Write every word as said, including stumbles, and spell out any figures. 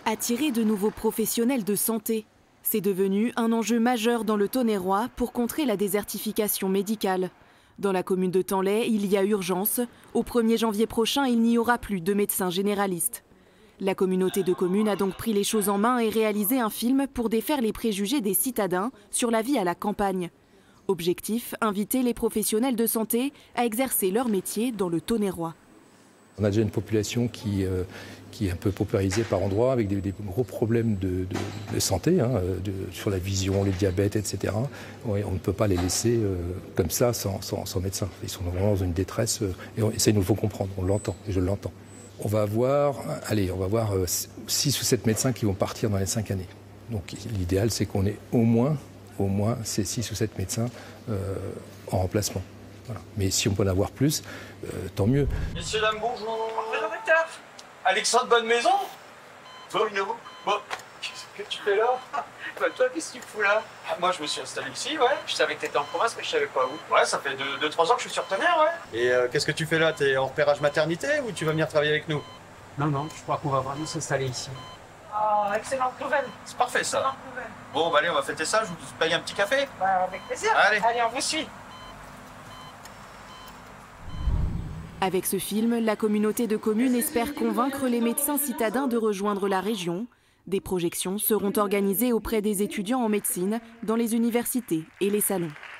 Attirer de nouveaux professionnels de santé, c'est devenu un enjeu majeur dans le Tonnerrois pour contrer la désertification médicale. Dans la commune de Tanlay, il y a urgence. Au premier janvier prochain, il n'y aura plus de médecins généralistes. La communauté de communes a donc pris les choses en main et réalisé un film pour défaire les préjugés des citadins sur la vie à la campagne. Objectif, inviter les professionnels de santé à exercer leur métier dans le Tonnerrois. On a déjà une population qui, euh, qui est un peu paupérisée par endroits, avec des, des gros problèmes de, de, de santé, hein, de, sur la vision, les diabètes, et cetera. Ouais, on ne peut pas les laisser euh, comme ça, sans, sans, sans médecin. Ils sont vraiment dans une détresse, euh, et, on, et ça, il nous faut comprendre, on l'entend, et je l'entends. On va avoir, allez, on va avoir euh, six ou sept médecins qui vont partir dans les cinq années. Donc l'idéal, c'est qu'on ait au moins, au moins ces six ou sept médecins euh, en remplacement. Voilà. Mais si on peut en avoir plus, euh, tant mieux. Messieurs, dames, bonjour. Bonjour, docteur. Alexandre, bonne maison. Toi, Lino. Bon, qu'est-ce que tu fais là? Bah, toi, qu'est-ce que tu fous là? Ah, moi, je me suis installé ici, ouais. Je savais que t'étais en province, mais je savais pas où. Ouais, ça fait deux trois ans que je suis sur Tonnerre, ouais. Et euh, qu'est-ce que tu fais là? T'es en repérage maternité ou tu vas venir travailler avec nous? Non, non, je crois qu'on va vraiment s'installer ici. Oh, excellente nouvelle. C'est parfait, ça. Excellente nouvelle. Bon, bah allez, on va fêter ça. Je vous paye un petit café. Bah, avec plaisir. Allez. Allez, on vous suit. Avec ce film, la communauté de communes espère convaincre les médecins citadins de rejoindre la région. Des projections seront organisées auprès des étudiants en médecine, dans les universités et les salons.